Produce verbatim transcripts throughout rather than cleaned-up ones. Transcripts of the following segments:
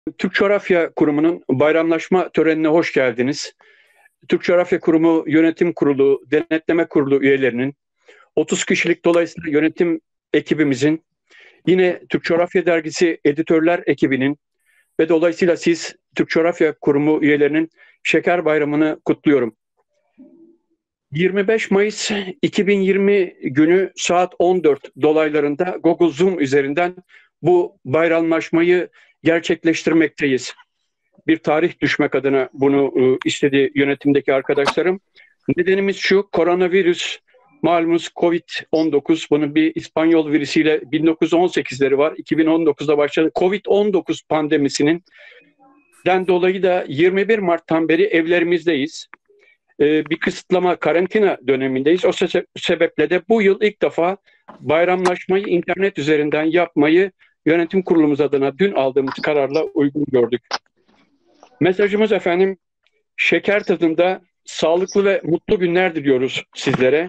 Türk Coğrafya Kurumu'nun bayramlaşma törenine hoş geldiniz. Türk Coğrafya Kurumu Yönetim Kurulu, Denetleme Kurulu üyelerinin, otuz kişilik dolayısıyla yönetim ekibimizin, yine Türk Coğrafya Dergisi editörler ekibinin ve dolayısıyla siz Türk Coğrafya Kurumu üyelerinin Şeker Bayramı'nı kutluyorum. yirmi beş Mayıs iki bin yirmi günü saat on dört dolaylarında Google Zoom üzerinden bu bayramlaşmayı gerçekleştirmekteyiz. Bir tarih düşmek adına bunu e, istedi yönetimdeki arkadaşlarım. Nedenimiz şu: koronavirüs, malumunuz kovid on dokuz, bunun bir İspanyol virüsüyle bin dokuz yüz on sekizleri var. iki bin on dokuzda başladı. kovid on dokuz pandemisinin den dolayı da yirmi bir Mart'tan beri evlerimizdeyiz. E, bir kısıtlama, karantina dönemindeyiz. O se- sebeple de bu yıl ilk defa bayramlaşmayı internet üzerinden yapmayı yönetim kurulumuz adına dün aldığımız kararla uygun gördük. Mesajımız efendim, şeker tadında sağlıklı ve mutlu günler diliyoruz sizlere.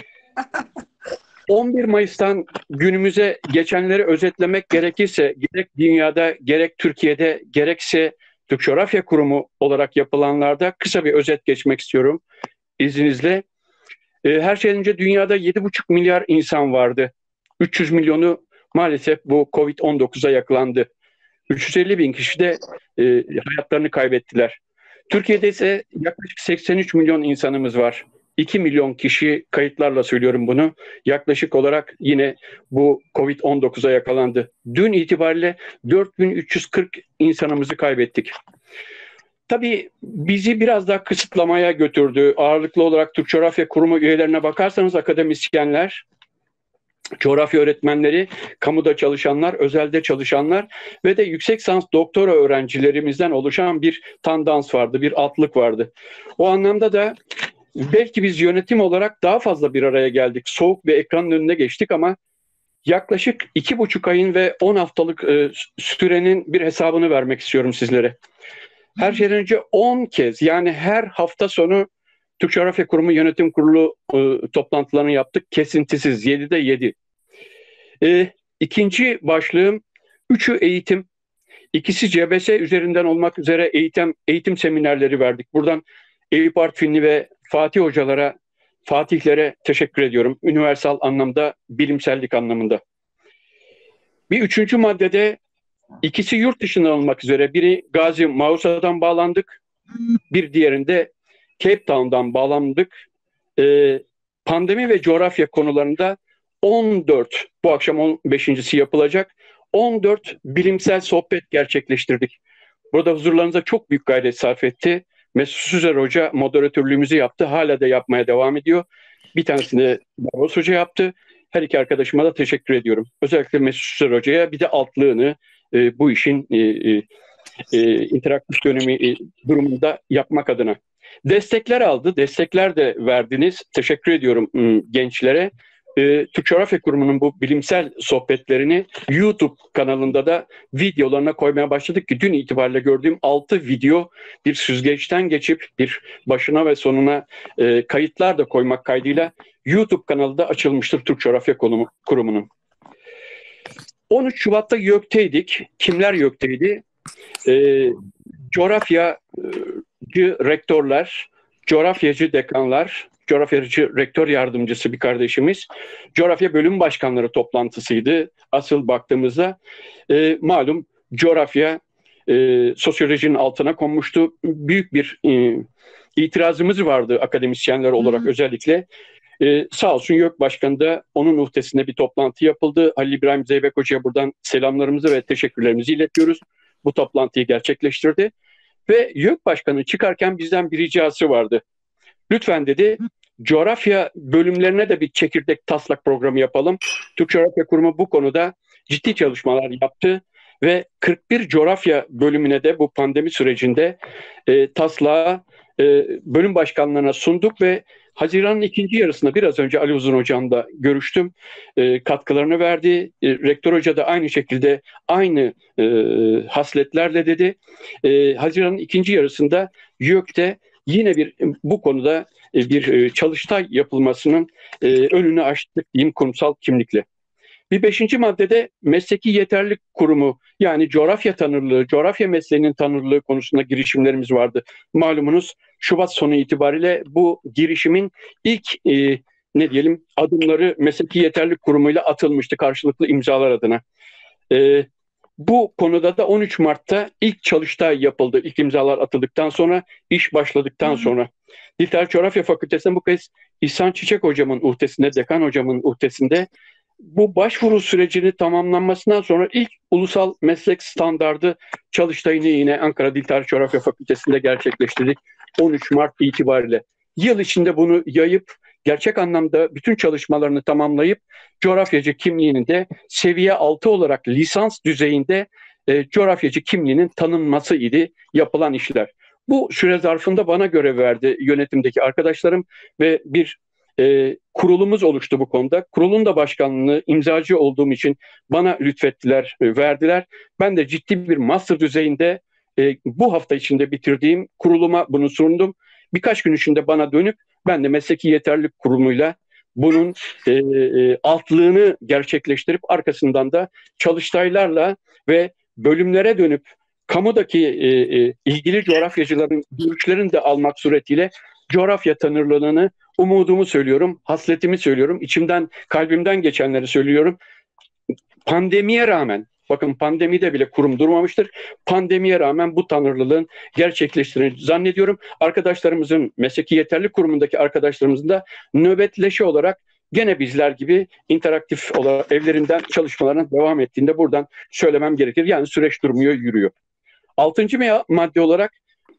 on bir Mayıs'tan günümüze geçenleri özetlemek gerekirse gerek dünyada, gerek Türkiye'de, gerekse Türk Coğrafya Kurumu olarak yapılanlarda kısa bir özet geçmek istiyorum izninizle. Her şeyden önce dünyada yedi buçuk milyar insan vardı. üç yüz milyonu maalesef bu kovid on dokuza yakalandı. üç yüz elli bin kişi de e, hayatlarını kaybettiler. Türkiye'de ise yaklaşık seksen üç milyon insanımız var. iki milyon kişi, kayıtlarla söylüyorum bunu, yaklaşık olarak yine bu kovid on dokuza yakalandı. Dün itibariyle dört bin üç yüz kırk insanımızı kaybettik. Tabii bizi biraz daha kısıtlamaya götürdü. Ağırlıklı olarak Türk Coğrafya Kurumu üyelerine bakarsanız akademisyenler, coğrafya öğretmenleri, kamuda çalışanlar, özelde çalışanlar ve de yüksek lisans doktora öğrencilerimizden oluşan bir tandans vardı, bir altlık vardı. O anlamda da belki biz yönetim olarak daha fazla bir araya geldik. Soğuk bir ekranın önüne geçtik ama yaklaşık iki buçuk ayın ve on haftalık e, sürenin bir hesabını vermek istiyorum sizlere. Her şeyden önce on kez, yani her hafta sonu Türk Coğrafya Kurumu Yönetim Kurulu e, toplantılarını yaptık. Kesintisiz, yedide yedi. E, ikinci başlığım, üçü eğitim. İkisi C B S üzerinden olmak üzere eğitim eğitim seminerleri verdik. Buradan Eyüp Artvinli ve Fatih hocalara, Fatihlere teşekkür ediyorum. Üniversal anlamda, bilimsellik anlamında. Bir üçüncü maddede ikisi yurt dışından olmak üzere, biri Gazi Mausa'dan bağlandık, bir diğerinde Cape Town'dan bağlandık. Ee, pandemi ve coğrafya konularında on dört, bu akşam on beşincisi yapılacak, on dört bilimsel sohbet gerçekleştirdik. Burada huzurlarınıza çok büyük gayret sarf etti. Mesut Süzer Hoca moderatörlüğümüzü yaptı. Hala da yapmaya devam ediyor. Bir tanesini Barbaros Hoca yaptı. Her iki arkadaşıma da teşekkür ediyorum. Özellikle Mesut Süzer Hoca'ya, bir de altlığını e, bu işin e, e, e, interaktif dönemi e, durumunda yapmak adına. Destekler aldı. Destekler de verdiniz. Teşekkür ediyorum e, gençlere. E, Türk Coğrafya Kurumu'nun bu bilimsel sohbetlerini YouTube kanalında da videolarına koymaya başladık ki dün itibariyle gördüğüm altı video bir süzgeçten geçip bir başına ve sonuna e, kayıtlar da koymak kaydıyla YouTube kanalı da açılmıştır Türk Coğrafya Kurumu'nun. on üç Şubat'ta YÖK'teydik. Kimler YÖK'teydi? E, coğrafyacı rektörler, coğrafyacı dekanlar, coğrafyacı rektör yardımcısı bir kardeşimiz, coğrafya bölüm başkanları toplantısıydı. Asıl baktığımızda e, malum coğrafya e, sosyolojinin altına konmuştu. Büyük bir e, itirazımız vardı akademisyenler olarak. Hı. Özellikle. Ee, sağ olsun YÖK Başkanı da onun uhdesinde bir toplantı yapıldı. Halil İbrahim Zeybek Hoca'ya buradan selamlarımızı ve teşekkürlerimizi iletiyoruz. Bu toplantıyı gerçekleştirdi. Ve YÖK Başkanı çıkarken bizden bir ricası vardı. Lütfen dedi, coğrafya bölümlerine de bir çekirdek taslak programı yapalım. Türk Coğrafya Kurumu bu konuda ciddi çalışmalar yaptı. Ve kırk bir coğrafya bölümüne de bu pandemi sürecinde e, taslağı e, bölüm başkanlarına sunduk ve Haziran'ın ikinci yarısında biraz önce Ali Uzun Hocam'la görüştüm. E, katkılarını verdi. E, Rektör Hoca da aynı şekilde aynı e, hasletlerle dedi. E, Haziran'ın ikinci yarısında YÖK'te yine bir bu konuda e, bir e, çalıştay yapılmasının e, önünü açtık diyeyim kurumsal kimlikle. Bir beşinci maddede mesleki yeterlilik kurumu, yani coğrafya tanırlığı, coğrafya mesleğinin tanırlığı konusunda girişimlerimiz vardı. Malumunuz Şubat sonu itibariyle bu girişimin ilk e, ne diyelim adımları mesleki yeterlilik kurumuyla atılmıştı karşılıklı imzalar adına. E, Bu konuda da on üç Mart'ta ilk çalıştay yapıldı. İlk imzalar atıldıktan sonra, iş başladıktan sonra. Dil Tarih Coğrafya Fakültesi'nde bu kez İhsan Çiçek hocamın uhdesinde, dekan hocamın uhdesinde bu başvuru sürecini tamamlanmasından sonra ilk ulusal meslek standardı çalıştayını yine Ankara Dil Tarih Coğrafya Fakültesi'nde gerçekleştirdik. on üç Mart itibariyle. Yıl içinde bunu yayıp gerçek anlamda bütün çalışmalarını tamamlayıp coğrafyacı kimliğinin de seviye altı olarak lisans düzeyinde e, coğrafyacı kimliğinin tanınması idi yapılan işler. Bu süre zarfında bana görev verdi yönetimdeki arkadaşlarım ve bir e, kurulumuz oluştu bu konuda. Kurulun da başkanlığını imzacı olduğum için bana lütfettiler, e, verdiler. Ben de ciddi bir master düzeyinde e, bu hafta içinde bitirdiğim kuruluma bunu sundum. Birkaç gün içinde bana dönüp ben de mesleki yeterlilik kurumuyla bunun e, e, altlığını gerçekleştirip arkasından da çalıştaylarla ve bölümlere dönüp kamudaki e, e, ilgili coğrafyacıların görüşlerini de almak suretiyle coğrafya tanırlığını, umudumu söylüyorum, hasletimi söylüyorum, içimden, kalbimden geçenleri söylüyorum. Pandemiye rağmen, bakın pandemide bile kurum durmamıştır. Pandemiye rağmen bu tanırlılığın gerçekleştiğini zannediyorum. Arkadaşlarımızın, mesleki yeterlilik kurumundaki arkadaşlarımızın da nöbetleşe olarak gene bizler gibi interaktif olarak evlerinden çalışmalarına devam ettiğinde buradan söylemem gerekir. Yani süreç durmuyor, yürüyor. Altıncı madde olarak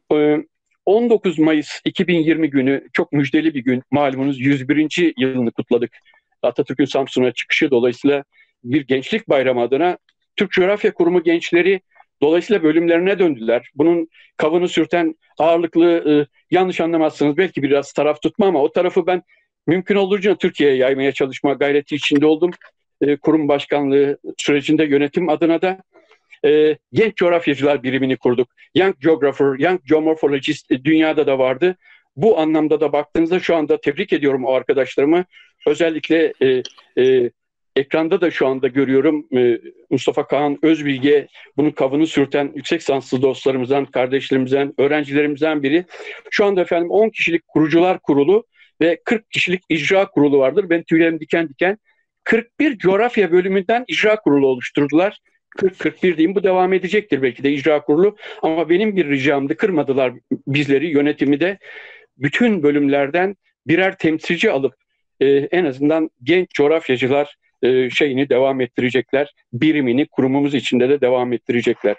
on dokuz Mayıs iki bin yirmi günü çok müjdeli bir gün. Malumunuz yüz birinci yılını kutladık. Atatürk'ün Samsun'a çıkışı dolayısıyla bir gençlik bayramı adına Türk Coğrafya Kurumu gençleri dolayısıyla bölümlerine döndüler. Bunun kavını sürten ağırlıklı, yanlış anlamazsınız belki biraz taraf tutma ama o tarafı ben mümkün olduğunca Türkiye'ye yaymaya çalışma gayreti içinde oldum. Kurum başkanlığı sürecinde yönetim adına da e, genç coğrafyacılar birimini kurduk. Young Geographer, Young Geomorphologist dünyada da vardı. Bu anlamda da baktığınızda şu anda tebrik ediyorum o arkadaşlarımı. Özellikle e, e, ekranda da şu anda görüyorum e, Mustafa Kaan Özbilge, bunun kavını sürten yüksek lisanslı dostlarımızdan, kardeşlerimizden, öğrencilerimizden biri. Şu anda efendim on kişilik kurucular kurulu ve kırk kişilik icra kurulu vardır. Ben tüylerim diken diken. kırk bir coğrafya bölümünden icra kurulu oluşturdular. kırk kırk bir diyeyim, bu devam edecektir belki de icra kurulu ama benim bir ricamdı, kırmadılar bizleri, yönetimi de bütün bölümlerden birer temsilci alıp e, en azından genç coğrafyacılar e, şeyini devam ettirecekler, birimini kurumumuz içinde de devam ettirecekler.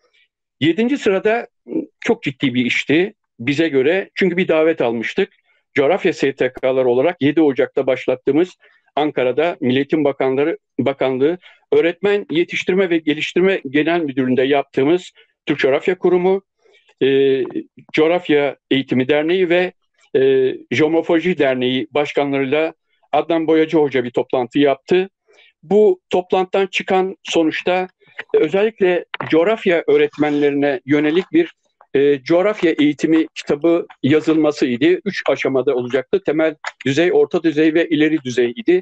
Yedinci sırada çok ciddi bir işti bize göre çünkü bir davet almıştık. Coğrafya S T K'ları olarak yedi Ocak'ta başlattığımız Ankara'da Milli Eğitim Bakanları, Bakanlığı Öğretmen Yetiştirme ve Geliştirme Genel Müdürlüğü'nde yaptığımız Türk Coğrafya Kurumu, e, Coğrafya Eğitimi Derneği ve e, Jeomorfoloji Derneği başkanlarıyla Adnan Boyacı Hoca bir toplantı yaptı. Bu toplantıdan çıkan sonuçta özellikle coğrafya öğretmenlerine yönelik bir e, coğrafya eğitimi kitabı yazılmasıydı. Üç aşamada olacaktı. Temel düzey, orta düzey ve ileri düzey idi.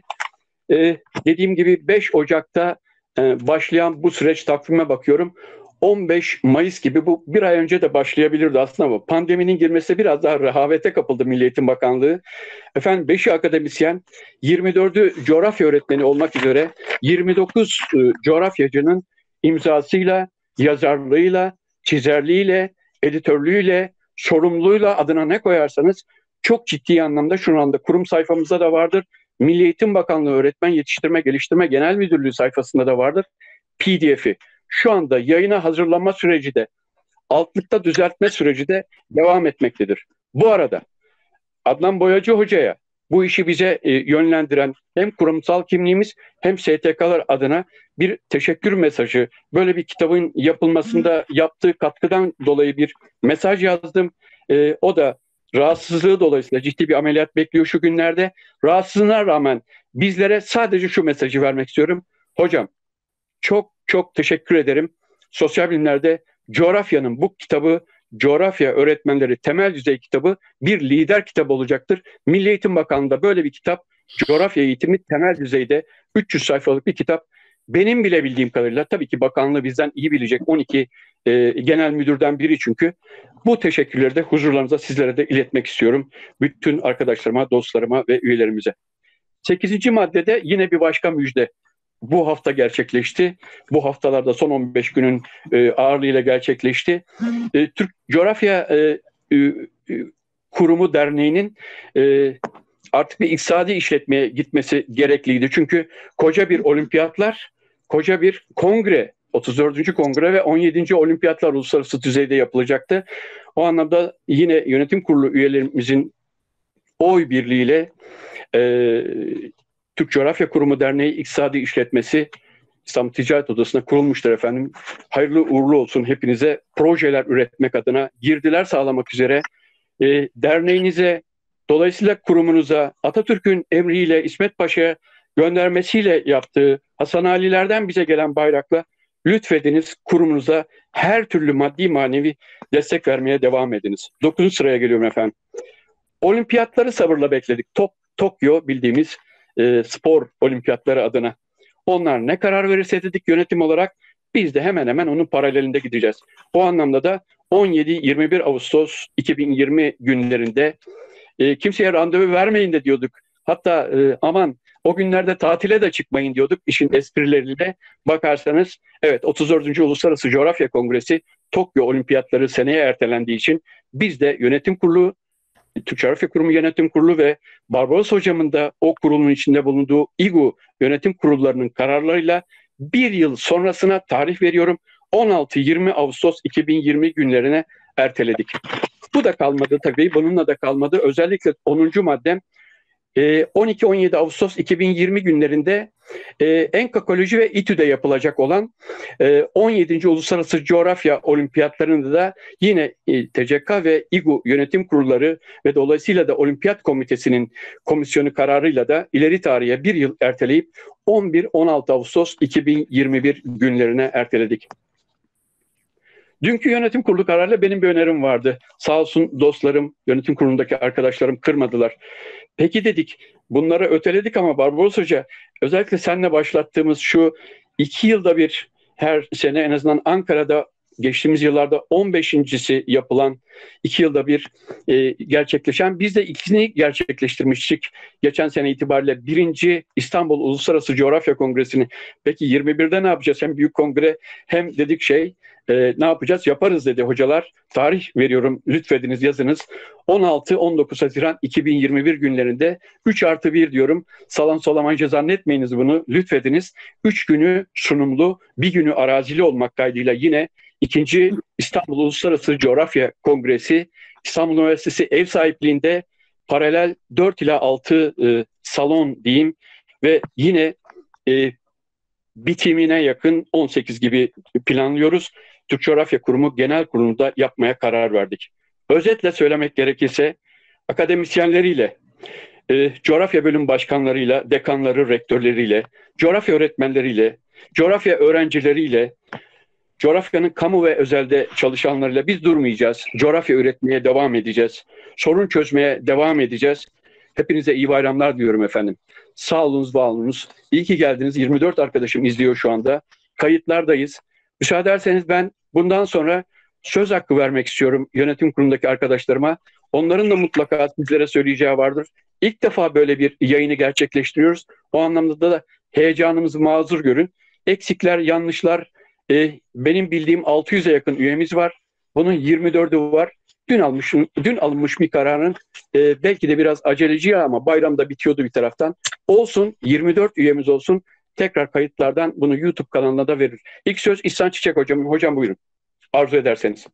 E, dediğim gibi beş Ocak'ta e, başlayan bu süreç takvime bakıyorum. on beş Mayıs gibi, bu bir ay önce de başlayabilirdi aslında ama pandeminin girmesi biraz daha rehavete kapıldı Milli Eğitim Bakanlığı. Efendim beşi akademisyen, yirmi dördü coğrafya öğretmeni olmak üzere yirmi dokuz e, coğrafyacının imzasıyla, yazarlığıyla, çizerliğiyle, editörlüğüyle, sorumluluğuyla, adına ne koyarsanız çok ciddi anlamda şu anda kurum sayfamızda da vardır. Milli Eğitim Bakanlığı Öğretmen Yetiştirme Geliştirme Genel Müdürlüğü sayfasında da vardır. P D F'i. Şu anda yayına hazırlanma süreci de, altlıkta düzeltme süreci de devam etmektedir. Bu arada Adnan Boyacı Hoca'ya bu işi bize e, yönlendiren hem kurumsal kimliğimiz hem S T K'lar adına bir teşekkür mesajı, böyle bir kitabın yapılmasında yaptığı katkıdan dolayı bir mesaj yazdım. E, o da rahatsızlığı dolayısıyla ciddi bir ameliyat bekliyor şu günlerde. Rahatsızlığına rağmen bizlere sadece şu mesajı vermek istiyorum. Hocam çok çok teşekkür ederim. Sosyal bilimlerde coğrafyanın bu kitabı, coğrafya öğretmenleri temel düzey kitabı bir lider kitabı olacaktır. Milli Eğitim Bakanlığı'nda böyle bir kitap Coğrafya eğitimi temel düzeyde üç yüz sayfalık bir kitap. Benim bile bildiğim kadarıyla, tabii ki bakanlığı bizden iyi bilecek, on iki e, genel müdürden biri çünkü. Bu teşekkürleri de huzurlarınıza, sizlere de iletmek istiyorum. Bütün arkadaşlarıma, dostlarıma ve üyelerimize. Sekizinci maddede yine bir başka müjde. Bu hafta gerçekleşti. Bu haftalarda son on beş günün e, ağırlığıyla gerçekleşti. E, Türk Coğrafya e, e, Kurumu Derneği'nin e, artık bir iktisadi işletmeye gitmesi gerekliydi. Çünkü koca bir olimpiyatlar, koca bir kongre, otuz dördüncü kongre ve on yedinci olimpiyatlar uluslararası düzeyde yapılacaktı. O anlamda yine yönetim kurulu üyelerimizin oy birliğiyle e, Türk Coğrafya Kurumu Derneği İktisadi İşletmesi İstanbul Ticaret Odası'na kurulmuştur efendim. Hayırlı uğurlu olsun hepinize. Projeler üretmek adına, girdiler sağlamak üzere e, derneğinize, dolayısıyla kurumunuza, Atatürk'ün emriyle, İsmet Paşa'ya göndermesiyle yaptığı Hasan Ali'lerden bize gelen bayrakla lütfediniz, kurumunuza her türlü maddi manevi destek vermeye devam ediniz. Dokuzuncu sıraya geliyorum efendim. Olimpiyatları sabırla bekledik. Top, Tokyo bildiğimiz e, spor olimpiyatları adına. Onlar ne karar verirse dedik yönetim olarak, biz de hemen hemen onun paralelinde gideceğiz. O anlamda da on yedi yirmi bir Ağustos iki bin yirmi günlerinde e, kimseye randevu vermeyin de diyorduk. Hatta e, aman o günlerde tatile de çıkmayın diyorduk işin esprileriyle. Bakarsanız evet, otuz dördüncü Uluslararası Coğrafya Kongresi Tokyo Olimpiyatları seneye ertelendiği için biz de yönetim kurulu, Türk Coğrafya Kurumu Yönetim Kurulu ve Barbaros Hocam'ın da o kurulun içinde bulunduğu İGU yönetim kurullarının kararlarıyla bir yıl sonrasına tarih veriyorum, on altı yirmi Ağustos iki bin yirmi günlerine erteledik. Bu da kalmadı tabii, bununla da kalmadı. Özellikle onuncu maddem on iki on yedi Ağustos iki bin yirmi günlerinde Enkakoloji ve İTÜ'de yapılacak olan on yedinci Uluslararası Coğrafya Olimpiyatlarında da yine T C K ve İGU yönetim kurulları ve dolayısıyla da Olimpiyat Komitesi'nin komisyonu kararıyla da ileri tarihe bir yıl erteleyip on bir on altı Ağustos iki bin yirmi bir günlerine erteledik. Dünkü yönetim kurulu kararıyla benim bir önerim vardı. Sağ olsun dostlarım, yönetim kurulundaki arkadaşlarım kırmadılar. Peki dedik, bunları öteledik ama Barbaros Hoca, özellikle seninle başlattığımız şu iki yılda bir, her sene en azından Ankara'da geçtiğimiz yıllarda on beşincisi yapılan, iki yılda bir e, gerçekleşen, biz de ikisini gerçekleştirmiştik. Geçen sene itibariyle birinci İstanbul Uluslararası Coğrafya Kongresi'ni. Peki yirmi birde ne yapacağız? Hem büyük kongre hem dedik şey, e, ne yapacağız? Yaparız dedi hocalar. Tarih veriyorum, lütfediniz yazınız. on altı on dokuz Haziran iki bin yirmi bir günlerinde üç artı bir diyorum. Salam salamanca zannetmeyiniz bunu, lütfediniz. üç günü sunumlu, bir günü arazili olmak kaydıyla yine ikinci İstanbul Uluslararası Coğrafya Kongresi İstanbul Üniversitesi ev sahipliğinde paralel dört ila altı e, salon diyeyim ve yine e, bitimine yakın on sekiz gibi planlıyoruz. Türk Coğrafya Kurumu Genel Kurulu'nda yapmaya karar verdik. Özetle söylemek gerekirse akademisyenleriyle, e, coğrafya bölüm başkanlarıyla, dekanları, rektörleriyle, coğrafya öğretmenleriyle, coğrafya öğrencileriyle, coğrafyanın kamu ve özelde çalışanlarıyla biz durmayacağız. Coğrafya üretmeye devam edeceğiz. Sorun çözmeye devam edeceğiz. Hepinize iyi bayramlar diyorum efendim. Sağ olunuz, var olunuz. İyi ki geldiniz. yirmi dört arkadaşım izliyor şu anda. Kayıtlardayız. Müsaade ederseniz ben bundan sonra söz hakkı vermek istiyorum yönetim kurulundaki arkadaşlarıma. Onların da mutlaka sizlere söyleyeceği vardır. İlk defa böyle bir yayını gerçekleştiriyoruz. O anlamda da heyecanımızı mazur görün. Eksikler, yanlışlar, e, benim bildiğim altı yüze yakın üyemiz var. Bunun yirmi dördü var. Dün almış, dün alınmış bir kararın e, belki de biraz aceleci ama bayramda bitiyordu bir taraftan. Olsun, yirmi dört üyemiz olsun. Tekrar kayıtlardan bunu YouTube kanalına da verir. İlk söz İhsan Çiçek hocam. Hocam buyurun. Arzu ederseniz.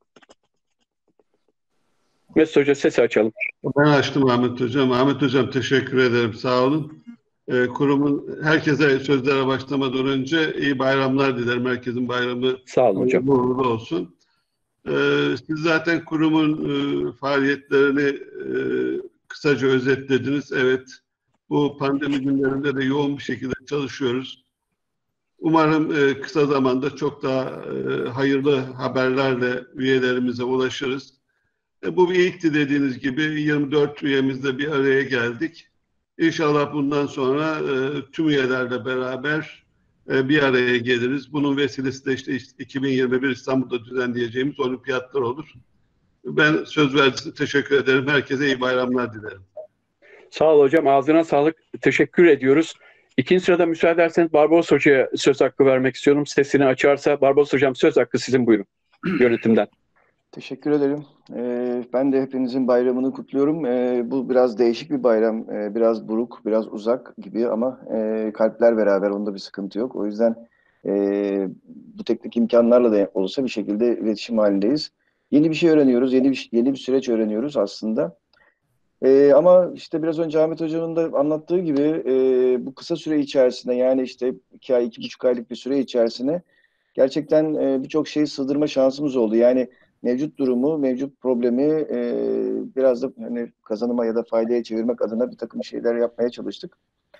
Mesut Hoca sesi açalım. Ben açtım Ahmet Hocam. Ahmet Hocam teşekkür ederim. Sağ olun. Ee, kurumun herkese sözlere başlamadan önce iyi bayramlar dilerim. Herkesin bayramı sağ olun hocam. Uğurlu olsun. Ee, siz zaten kurumun e, faaliyetlerini e, kısaca özetlediniz. Evet, bu pandemi günlerinde de yoğun bir şekilde çalışıyoruz. Umarım e, kısa zamanda çok daha e, hayırlı haberlerle üyelerimize ulaşırız. E, bu bir ilkti dediğiniz gibi. yirmi dört üyemizle bir araya geldik. İnşallah bundan sonra e, tüm üyelerle beraber e, bir araya geliriz. Bunun vesilesi de işte iki bin yirmi bir İstanbul'da düzenleyeceğimiz olimpiyatlar olur. Ben söz verdiğiniz için teşekkür ederim. Herkese iyi bayramlar dilerim. Sağ ol hocam. Ağzına sağlık. Teşekkür ediyoruz. İkinci sırada müsaade ederseniz Barbaros Hoca'ya söz hakkı vermek istiyorum. Sesini açarsa Barbaros Hocam söz hakkı sizin, buyurun. Yönetimden. Teşekkür ederim. Ee, ben de hepinizin bayramını kutluyorum. Ee, bu biraz değişik bir bayram. Ee, biraz buruk, biraz uzak gibi ama e, kalpler beraber, onda bir sıkıntı yok. O yüzden e, bu teknik imkanlarla da olsa bir şekilde iletişim halindeyiz. Yeni bir şey öğreniyoruz, yeni bir, yeni bir süreç öğreniyoruz aslında. Ee, ama işte biraz önce Ahmet Hocam'ın da anlattığı gibi e, bu kısa süre içerisinde, yani işte iki ay, iki buçuk aylık bir süre içerisinde gerçekten e, birçok şeyi sığdırma şansımız oldu. Yani mevcut durumu, mevcut problemi e, biraz da hani kazanıma ya da faydaya çevirmek adına bir takım şeyler yapmaya çalıştık.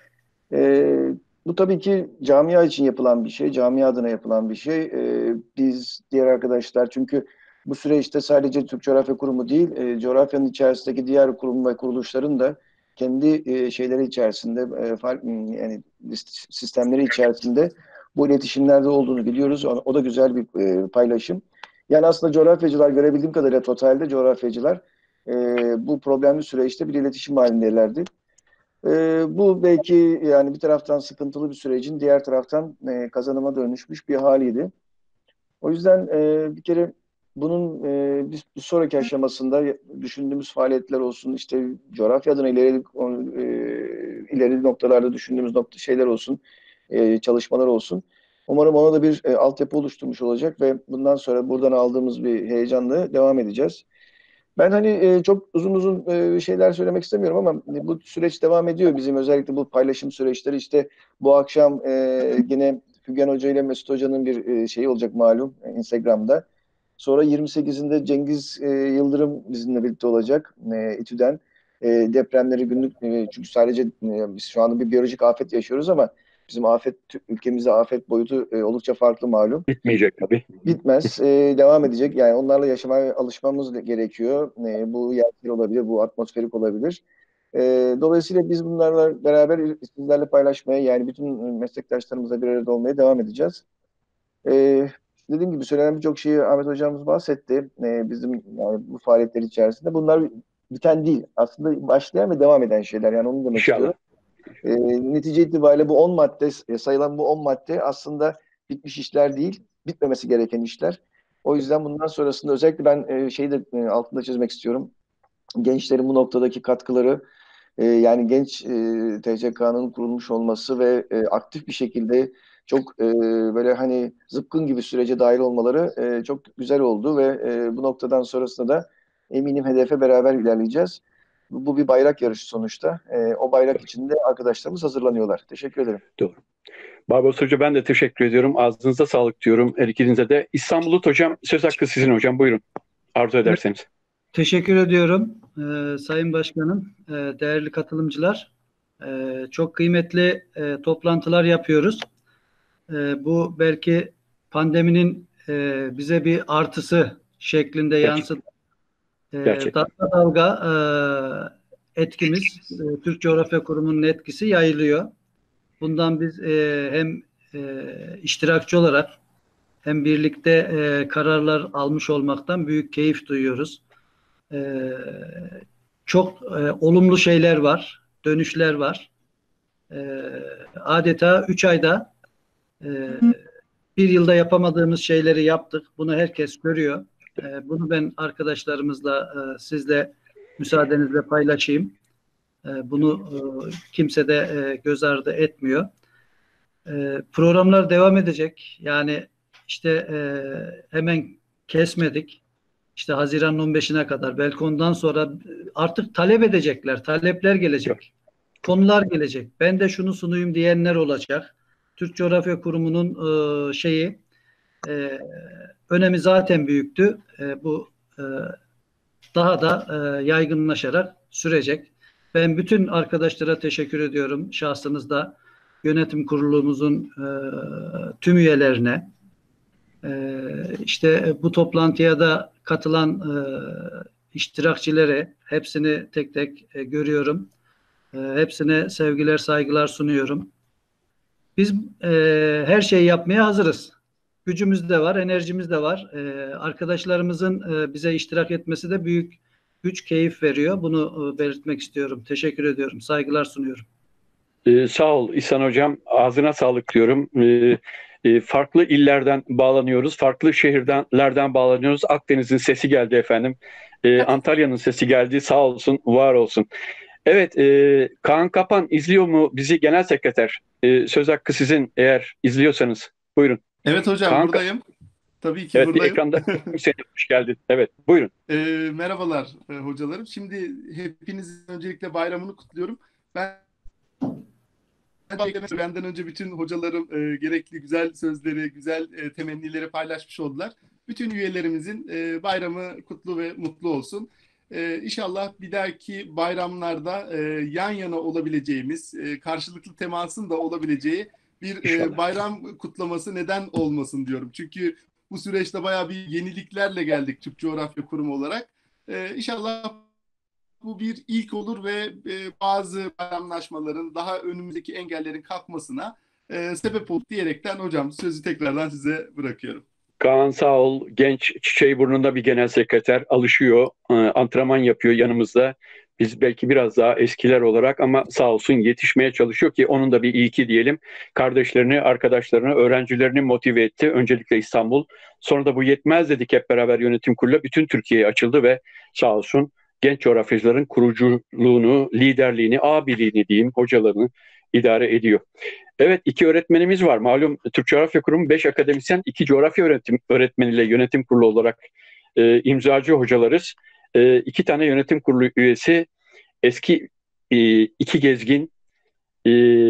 E, Bu tabii ki camia için yapılan bir şey, camia adına yapılan bir şey. E, biz, diğer arkadaşlar, çünkü bu süreçte sadece Türk Coğrafya Kurumu değil, e, coğrafyanın içerisindeki diğer kurum ve kuruluşların da kendi e, şeyleri içerisinde, e, fark, yani sistemleri içerisinde bu iletişimlerde olduğunu biliyoruz. O, o da güzel bir e, paylaşım. Yani aslında coğrafyacılar, görebildiğim kadarıyla totalde coğrafyacılar e, bu problemli süreçte bir iletişim halindelerdi. E, bu belki yani bir taraftan sıkıntılı bir sürecin diğer taraftan e, kazanıma dönüşmüş bir haliydi. O yüzden e, bir kere bunun e, bir, bir sonraki aşamasında düşündüğümüz faaliyetler olsun, işte coğrafya adına ileri, e, ileri noktalarda düşündüğümüz nokta şeyler olsun, e, çalışmalar olsun. Umarım ona da bir e, altyapı oluşturmuş olacak ve bundan sonra buradan aldığımız bir heyecanla devam edeceğiz. Ben hani e, çok uzun uzun e, şeyler söylemek istemiyorum ama bu süreç devam ediyor bizim, özellikle bu paylaşım süreçleri. İşte bu akşam e, yine Fügen Hoca ile Mesut Hoca'nın bir e, şeyi olacak malum, e, Instagram'da. Sonra yirmi sekizinde Cengiz e, Yıldırım bizimle birlikte olacak e, İTÜ'den. E, depremleri günlük, e, çünkü sadece e, biz şu anda bir biyolojik afet yaşıyoruz ama bizim afet, ülkemizde afet boyutu e, oldukça farklı malum. Bitmeyecek tabii. Bitmez. E, devam edecek. Yani onlarla yaşamaya alışmamız gerekiyor. E, bu yerel olabilir, bu atmosferik olabilir. E, dolayısıyla biz bunlarla beraber sizlerle paylaşmaya, yani bütün meslektaşlarımızla bir arada olmaya devam edeceğiz. E, Dediğim gibi söylenen birçok şeyi Ahmet Hocamız bahsetti. E, bizim yani bu faaliyetler içerisinde. Bunlar biten değil. Aslında başlayan ve devam eden şeyler. Yani onu demek İnşallah. istiyorum. E, Netice itibariyle bu on madde, e, sayılan bu on madde aslında bitmiş işler değil, bitmemesi gereken işler. O yüzden bundan sonrasında özellikle ben e, şeyi de e, altında çizmek istiyorum. Gençlerin bu noktadaki katkıları, e, yani genç e, T C K'nın kurulmuş olması ve e, aktif bir şekilde çok e, böyle hani zıpkın gibi sürece dahil olmaları e, çok güzel oldu ve e, bu noktadan sonrasında da eminim hedefe beraber ilerleyeceğiz. Bu, bu bir bayrak yarışı sonuçta. E, o bayrak içinde arkadaşlarımız hazırlanıyorlar. Teşekkür ederim. Doğru. Barbaros Hoca, ben de teşekkür ediyorum. Ağzınıza sağlık diyorum her ikinize de. İhsan Bulut Hocam, söz hakkı sizin hocam. Buyurun. Arzu ederseniz. Teşekkür ediyorum ee, Sayın Başkanım, ee, değerli katılımcılar. Ee, çok kıymetli e, toplantılar yapıyoruz. Ee, bu belki pandeminin e, bize bir artısı şeklinde yansıdı. Ee, dalga dalga e, etkimiz, e, Türk Coğrafya Kurumu'nun etkisi yayılıyor. Bundan biz e, hem e, iştirakçı olarak hem birlikte e, kararlar almış olmaktan büyük keyif duyuyoruz. Ee, çok e, olumlu şeyler var, dönüşler var. Ee, adeta üç ayda e, bir yılda yapamadığımız şeyleri yaptık. Bunu herkes görüyor. Ee, bunu ben arkadaşlarımızla, e, sizle müsaadenizle paylaşayım. E, bunu e, kimse de e, göz ardı etmiyor. E, programlar devam edecek. Yani işte e, hemen kesmedik. İşte Haziran'ın on beşine kadar, belki ondan sonra artık talep edecekler, talepler gelecek, konular gelecek. Ben de şunu sunayım diyenler olacak. Türk Coğrafya Kurumu'nun e, şeyi, e, önemi zaten büyüktü. E, bu e, daha da e, yaygınlaşarak sürecek. Ben bütün arkadaşlara teşekkür ediyorum. Şahsınızda yönetim kurulumuzun e, tüm üyelerine, e, işte bu toplantıya da katılan e, iştirakçilere, hepsini tek tek e, görüyorum. E, hepsine sevgiler, saygılar sunuyorum. Biz e, her şeyi yapmaya hazırız. Gücümüz de var, enerjimiz de var. E, arkadaşlarımızın e, bize iştirak etmesi de büyük güç, keyif veriyor. Bunu e, belirtmek istiyorum. Teşekkür ediyorum. Saygılar sunuyorum. Ee, sağ ol İhsan Hocam. Ağzına sağlık diyorum. Ee, e, farklı illerden bağlanıyoruz. Farklı şehirlerden bağlanıyoruz. Akdeniz'in sesi geldi efendim. Ee, Antalya'nın sesi geldi. Sağ olsun, var olsun. Evet, e, Kaan Kapan izliyor mu bizi genel sekreter? E, söz hakkı sizin eğer izliyorsanız. Buyurun. Evet hocam, Kaan, buradayım. Tabii ki evet, bir buradayım. ekranda seni hoş geldin. Evet, buyurun. E, merhabalar e, hocalarım. Şimdi hepinizin öncelikle bayramını kutluyorum. Ben benden önce bütün hocalarım e, gerekli güzel sözleri, güzel e, temennileri paylaşmış oldular. Bütün üyelerimizin e, bayramı kutlu ve mutlu olsun. E, İnşallah bir dahaki bayramlarda e, yan yana olabileceğimiz, e, karşılıklı temasın da olabileceği bir e, bayram kutlaması neden olmasın diyorum. Çünkü bu süreçte bayağı bir yeniliklerle geldik Türk Coğrafya Kurumu olarak. E, İnşallah bu bir ilk olur ve e, bazı bayramlaşmaların, daha önümüzdeki engellerin kalkmasına e, sebep olur diyerekten hocam sözü tekrardan size bırakıyorum. Kaan sağ ol. Genç çiçeği burnunda bir genel sekreter. Alışıyor, e, antrenman yapıyor yanımızda. Biz belki biraz daha eskiler olarak ama sağ olsun yetişmeye çalışıyor ki onun da bir iyi ki diyelim. Kardeşlerini, arkadaşlarını, öğrencilerini motive etti. Öncelikle İstanbul. Sonra da bu yetmez dedik hep beraber yönetim kurulu. Bütün Türkiye'ye açıldı ve sağ olsun genç coğrafyacıların kuruculuğunu, liderliğini, abiliğini diyeyim, hocalarını idare ediyor. Evet, iki öğretmenimiz var. Malum Türk Coğrafya Kurumu beş akademisyen, iki coğrafya öğretim, öğretmeniyle yönetim kurulu olarak e, imzacı hocalarız. E, iki tane yönetim kurulu üyesi, eski e, iki gezgin, e,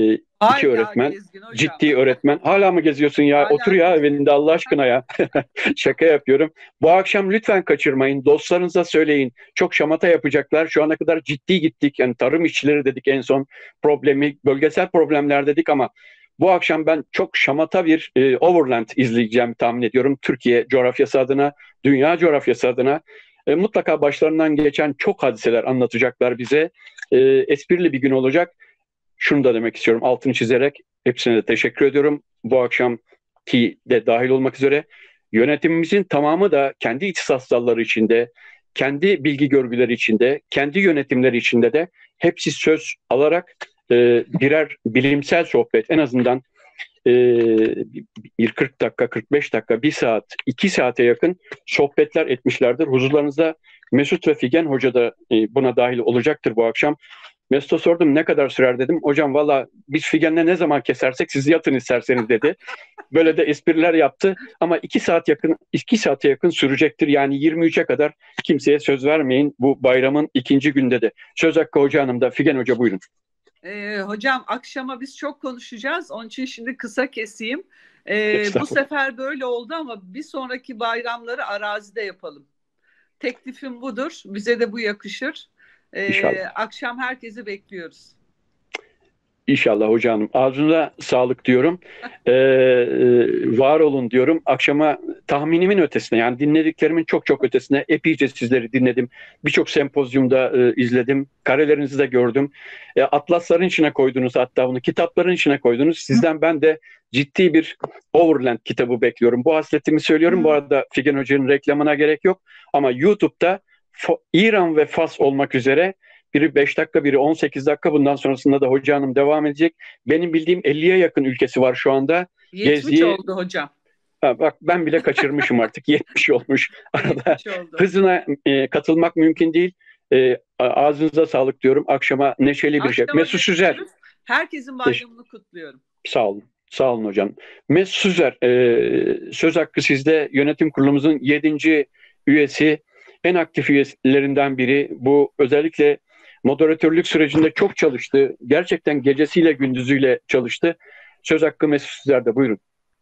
iki öğretmen, ciddi öğretmen. Hala mı geziyorsun ya? Hala Otur ya evinde Allah aşkına ya. Şaka yapıyorum. Bu akşam lütfen kaçırmayın. Dostlarınıza söyleyin. Çok şamata yapacaklar. Şu ana kadar ciddi gittik. Yani tarım işçileri dedik en son problemi, bölgesel problemler dedik ama bu akşam ben çok şamata bir e, Overland izleyeceğim tahmin ediyorum. Türkiye coğrafyası adına, dünya coğrafyası adına. E, mutlaka başlarından geçen çok hadiseler anlatacaklar bize. E, esprili bir gün olacak. Şunu da demek istiyorum altını çizerek hepsine de teşekkür ediyorum. Bu akşamki de dahil olmak üzere yönetimimizin tamamı da kendi ihtisas dalları içinde, kendi bilgi görgüleri içinde, kendi yönetimleri içinde de hepsi söz alarak e, birer bilimsel sohbet en azından e, bir kırk dakika, kırk beş dakika, bir saat, iki saate yakın sohbetler etmişlerdir. Huzurlarınızda Mesut ve Figen Hoca da e, buna dahil olacaktır bu akşam. Mesut'a sordum ne kadar sürer dedim. Hocam valla biz Figen'le ne zaman kesersek siz yatın isterseniz dedi. Böyle de espriler yaptı ama iki saat yakın, iki saate yakın sürecektir. Yani yirmi üçe kadar kimseye söz vermeyin bu bayramın ikinci günde de. Söz hakkı Hoca Hanım'da. Figen Hoca buyurun. Ee, hocam akşama biz çok konuşacağız. Onun için şimdi kısa keseyim. Ee, bu sefer böyle oldu ama bir sonraki bayramları arazide yapalım. Teklifim budur. Bize de bu yakışır. Ee, akşam herkesi bekliyoruz. İnşallah Hoca Hanım. Ağzınıza sağlık diyorum. Ee, var olun diyorum. Akşama tahminimin ötesine yani dinlediklerimin çok çok ötesine epeyce sizleri dinledim. Birçok sempozyumda e, izledim. Karelerinizi de gördüm. E, atlasların içine koydunuz hatta bunu. Kitapların içine koydunuz. Sizden ben de ciddi bir Overland kitabı bekliyorum. Bu hasletimi söylüyorum. Bu arada Figen Hoca'nın reklamına gerek yok. Ama YouTube'da İran ve Fas olmak üzere biri beş dakika, biri on sekiz dakika. Bundan sonrasında da Hoca Hanım devam edecek. Benim bildiğim elliye yakın ülkesi var şu anda. yetmiş Gezdiği... oldu hocam. Ha, bak ben bile kaçırmışım artık. yetmiş olmuş. Arada hızına e, katılmak mümkün değil. E, ağzınıza sağlık diyorum. Akşama neşeli bir şey. Mesut Süzer. Herkesin bayramını kutluyorum. Sağ olun. Sağ olun hocam. Mesut Süzer, e, söz hakkı sizde. Yönetim kurulumuzun yedinci üyesi. En aktif üyelerinden biri. Bu özellikle moderatörlük sürecinde çok çalıştı. Gerçekten gecesiyle gündüzüyle çalıştı. Söz hakkı Mesut Süzer'de. Buyurun.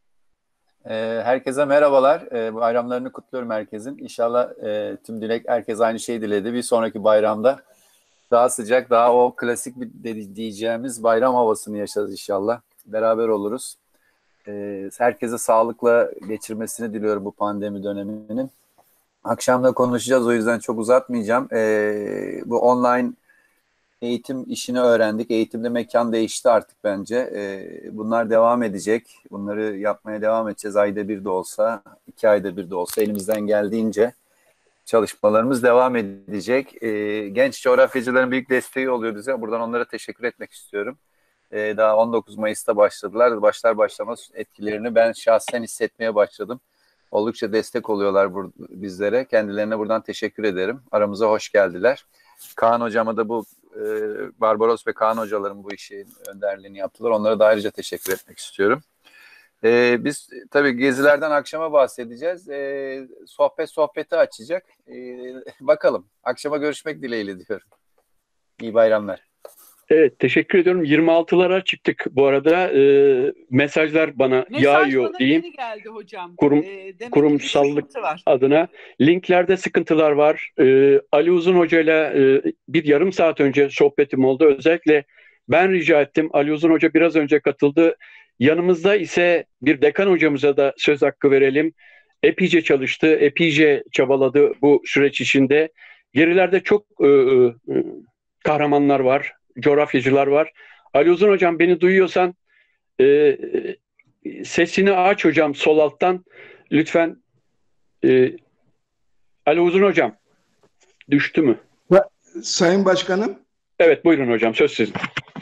Herkese merhabalar. Bayramlarını kutluyorum herkesin. İnşallah tüm dilek herkes aynı şeyi diledi. Bir sonraki bayramda daha sıcak, daha o klasik bir diyeceğimiz bayram havasını yaşarız inşallah. Beraber oluruz. Herkese sağlıkla geçirmesini diliyorum bu pandemi döneminin. Akşam da konuşacağız, o yüzden çok uzatmayacağım. Bu online eğitim işini öğrendik. Eğitimde mekan değişti artık bence. E, bunlar devam edecek. Bunları yapmaya devam edeceğiz. Ayda bir de olsa, iki ayda bir de olsa elimizden geldiğince çalışmalarımız devam edecek. E, genç coğrafyacıların büyük desteği oluyor bize. Buradan onlara teşekkür etmek istiyorum. E, daha on dokuz Mayıs'ta başladılar. Başlar başlamaz etkilerini ben şahsen hissetmeye başladım. Oldukça destek oluyorlar bur- bizlere. Kendilerine buradan teşekkür ederim. Aramıza hoş geldiler. Kaan hocama da bu e, Barbaros ve Kaan hocaların bu işin önderliğini yaptılar. Onlara da ayrıca teşekkür etmek istiyorum. E, biz tabii gezilerden akşama bahsedeceğiz. E, sohbet sohbeti açacak. E, bakalım. Akşama görüşmek dileğiyle diyorum. İyi bayramlar. Evet, teşekkür ediyorum. yirmi altılara çıktık bu arada. E, mesajlar bana Mesaj yağıyor bana diyeyim. yeni geldi hocam. Kurum, Ee, demek ki bir kurumsallık sıkıntı var. adına. Linklerde sıkıntılar var. E, Ali Uzun Hoca ile e, bir yarım saat önce sohbetim oldu. Özellikle ben rica ettim. Ali Uzun Hoca biraz önce katıldı. Yanımızda ise bir dekan hocamıza da söz hakkı verelim. Epeyce çalıştı, epeyce çabaladı bu süreç içinde. Gerilerde çok e, e, kahramanlar var, coğrafyacılar var. Ali Uzun Hocam beni duyuyorsan e, sesini aç hocam sol alttan. Lütfen. E, Ali Uzun Hocam düştü mü? Sayın Başkanım. Evet buyurun hocam söz sizin.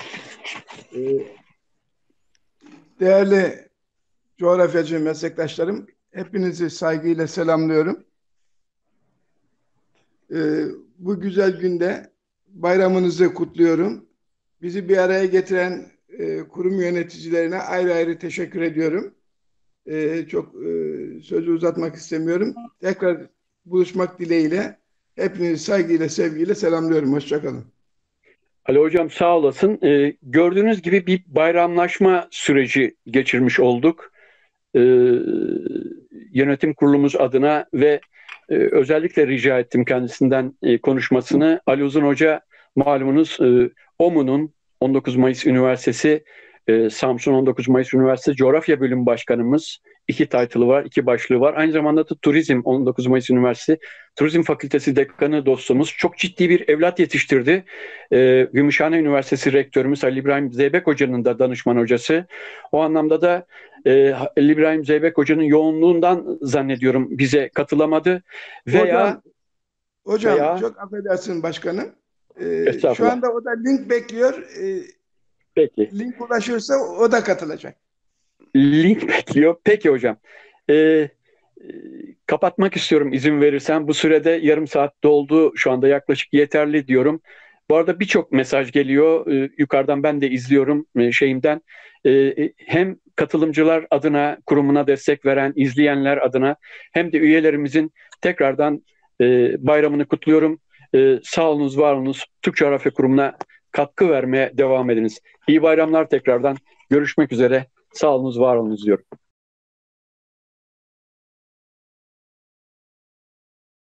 Değerli coğrafyacı meslektaşlarım, hepinizi saygıyla selamlıyorum. Bu güzel günde bayramınızı kutluyorum. Bizi bir araya getiren kurum yöneticilerine ayrı ayrı teşekkür ediyorum. Çok sözü uzatmak istemiyorum. Tekrar buluşmak dileğiyle hepinizi saygıyla, sevgiyle selamlıyorum. Hoşça kalın. Ali Hocam sağ olasın. Ee, gördüğünüz gibi bir bayramlaşma süreci geçirmiş olduk. Ee, yönetim kurulumuz adına ve e, özellikle rica ettim kendisinden e, konuşmasını. Ali Uzun Hoca malumunuz e, O M U'nun on dokuz Mayıs Üniversitesi, e, Samsun on dokuz Mayıs Üniversitesi Coğrafya Bölüm Başkanımız. İki title'ı var, iki başlığı var. Aynı zamanda da Turizm on dokuz Mayıs Üniversitesi Turizm Fakültesi Dekanı dostumuz. Çok ciddi bir evlat yetiştirdi. Ee, Gümüşhane Üniversitesi Rektörümüz Halil İbrahim Zeybek Hoca'nın da danışman hocası. O anlamda da e, Halil İbrahim Zeybek Hoca'nın yoğunluğundan zannediyorum bize katılamadı. Veya Hocam, hocam veya, çok affedersin başkanım. Ee, şu anda o da link bekliyor. Ee, Peki. Link ulaşırsa o da katılacak. Link bekliyor. Peki hocam. Ee, e, kapatmak istiyorum izin verirsen. Bu sürede yarım saat doldu. Şu anda yaklaşık yeterli diyorum. Bu arada birçok mesaj geliyor. Ee, yukarıdan ben de izliyorum e, şeyimden. Ee, hem katılımcılar adına, kurumuna destek veren, izleyenler adına hem de üyelerimizin tekrardan e, bayramını kutluyorum. E, sağ olunuz, var olunuz. Türk Coğrafya Kurumu'na katkı vermeye devam ediniz. İyi bayramlar tekrardan. Görüşmek üzere. Sağ olunuz, var olunuz diyorum.